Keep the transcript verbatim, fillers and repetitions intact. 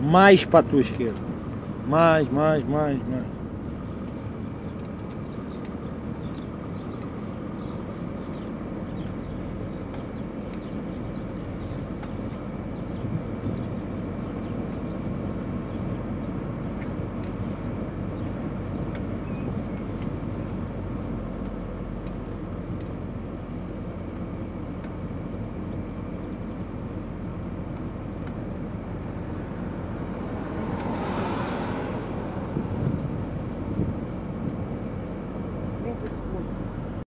mais para a tua esquerda. Mais, mais, mais, mais.